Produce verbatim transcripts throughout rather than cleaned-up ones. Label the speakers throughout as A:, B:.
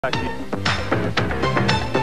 A: Back to you.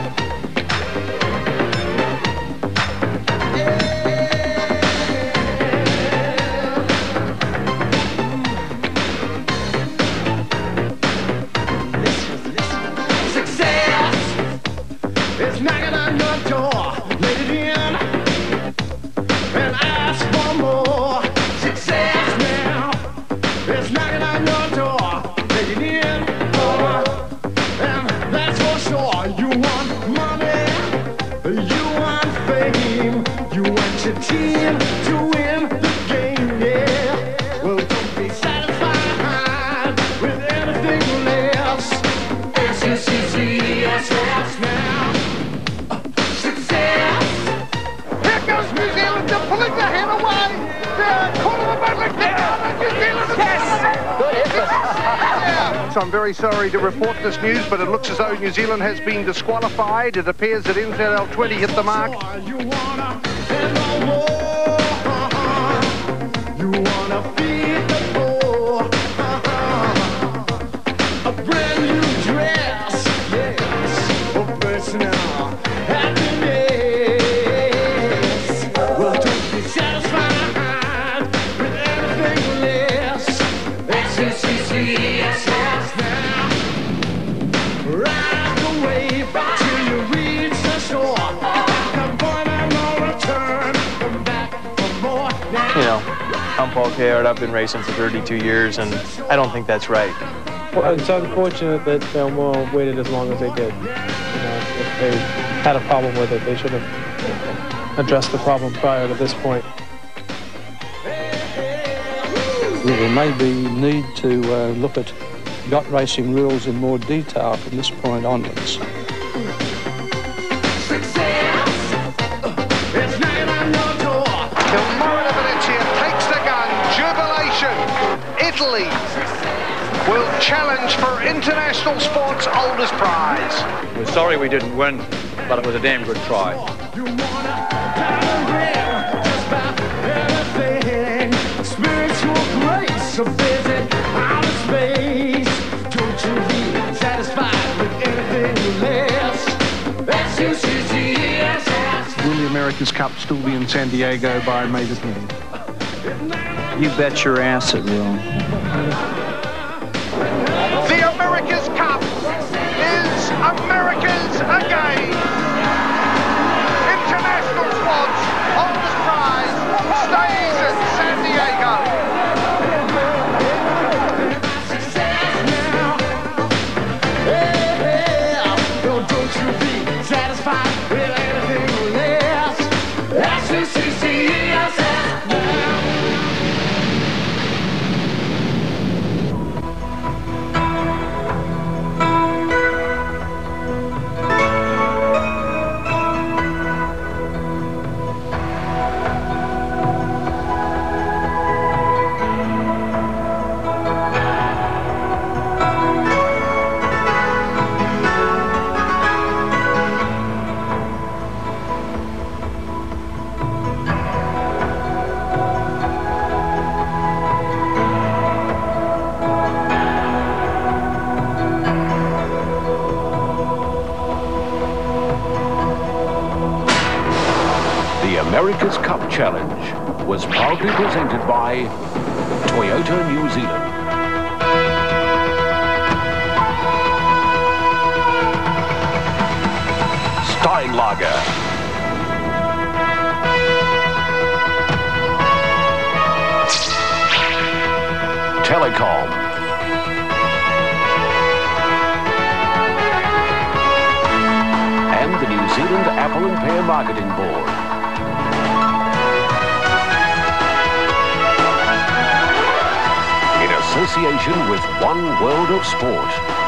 B: It's knocking on your door, let it in, and ask for more. Success now, it's knocking on your door, let it in, oh, and that's for sure. You want money, you want fame, you want your team to win the game, yeah. Well, don't be satisfied with anything less. S S E C S S now. New Zealand, they're pulling their hand away. They're calling them back like that. New Zealand. Yes. Good effort. Yeah.
C: So I'm very sorry to report this news, but it looks as though New Zealand has been disqualified. It appears that N Z L twenty hit the mark.
B: You wanna end the war. You wanna feed the poor. A brand new dress. Yes. A personal happiness.
A: You know, I'm Paul Caird. I've been racing for thirty-two years, and I don't think that's right.
D: Well, it's unfortunate that Belmore waited as long as they did. You know, if they had a problem with it, they should have addressed the problem prior to this point.
E: There may be need to uh, look at yacht racing rules in more detail from this point onwards.
C: Italy will challenge for international sport's oldest prize.
F: We're sorry we didn't win, but it was a damn good try.
B: You wanna just about anything. Spiritual grace, a visit outer space. Don't you be satisfied with anything less? S U C C S S.
C: Will the America's Cup still be in San Diego by May the tenth?
G: You bet your ass it will.
C: The America's Cup is America's again. International squad's oldest prize stays in San Diego.
B: Don't you be satisfied with anything less? S U C C S S.
H: America's Cup Challenge was proudly presented by Toyota New Zealand. Steinlager. Telecom. And the New Zealand Apple and Pear Marketing Board. Association with One World of Sport.